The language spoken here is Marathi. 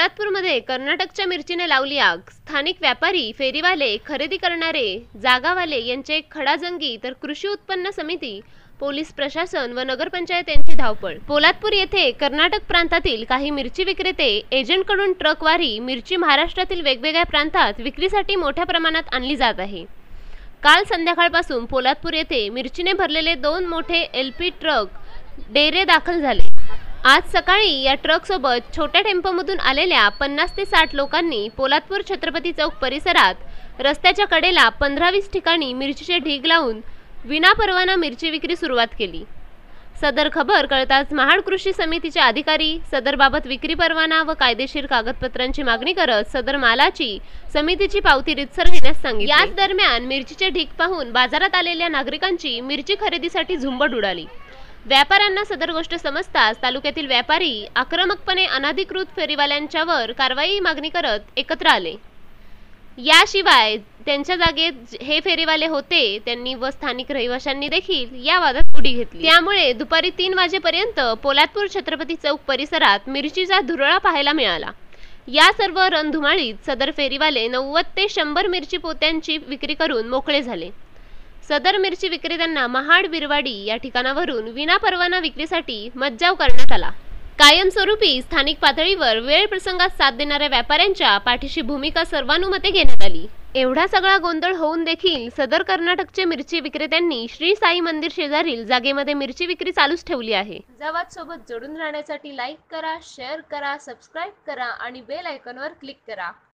पोलादपूरमध्ये कर्नाटकच्या मिरचीने लावली आग। स्थानिक व्यापारी, फेरीवाले, खरेदी करणारे, जागावाले यांचे खडाजंगी तर कृषी उत्पन्न समिती, पोलीस प्रशासन व नगरपंचायत यांची धावपळ। पोलादपूर येथे कर्नाटक प्रांतातील काही मिरची विक्रेते एजंटकडून ट्रकवारी मिरची महाराष्ट्रातील वेगवेगळ्या प्रांतात विक्रीसाठी मोठ्या प्रमाणात आणली जात आहे। काल संध्याकाळपासून पोलादपूर येथे मिरचीने भरलेले 2 मोठे LP ट्रक डेरे दाखल झाले। आज सकाळी या ट्रकसोबत छोट्या टेम्पोमधून आलेल्या 50 ते 60 लोकांनी पोलादपूर छत्रपती चौक परिसरात रस्त्याच्या कडेला 15-20 ठिकाणी मिरचीचे ढीग लावून विनापरवाना मिरची विक्री सुरुवात केली। सदर खबर कळताच महाड कृषी समितीचे अधिकारी सदरबाबत विक्री परवाना व कायदेशीर कागदपत्रांची मागणी करत सदर मालाची समितीची पावती रितसर घेण्यास सांगितले। याच दरम्यान मिरचीचे ढीग पाहून बाजारात आलेल्या नागरिकांची मिरची खरेदीसाठी झुंबड उडाली। व्यापाऱ्यांना सदर गोष्ट समजताच तालुक्यातील व्यापारी आक्रमकपणे अनधिकृत फेरीवाल्यांच्यावर कारवाई मागणी करत एकत्र आले। याशिवाय त्यांच्या जागेत हे फेरीवाले होते त्यांनी व स्थानिक रहिवाशांनी देखील या वादात उडी घेतली। त्यामुळे दुपारी 3 वाजेपर्यंत पोलादपूर छत्रपती चौक परिसरात मिरचीचा धुरळा पाहायला मिळाला। या सर्व रणधुमाळीत सदर फेरीवाले 90 ते 100 मिरची पोत्यांची विक्री करून मोकळे झाले। सदर मिरची विक्रेत्यांना महाड बिरवाडी या ठिकाणावरून विनापरवाना विक्रीसाठी मज्जाव करण्यात आला। कायमस्वरूपी स्थानिक पातळीवर वेळ प्रसंगात साथ देणाऱ्या व्यापाऱ्यांच्या पाठीशी भूमिका सर्वानुमते घेण्यात आली। एवढा सगळा गोंधळ होऊन देखील सदर कर्नाटकचे मिरची विक्रेत्यांनी श्री साई मंदिर शेजारील जागेमध्ये मिरची विक्री चालूच ठेवली आहे। जवाद सोबत जोडून राहण्यासाठी लाईक करा, शेअर करा, सबस्क्राइब करा आणि बेल आयकॉनवर क्लिक करा।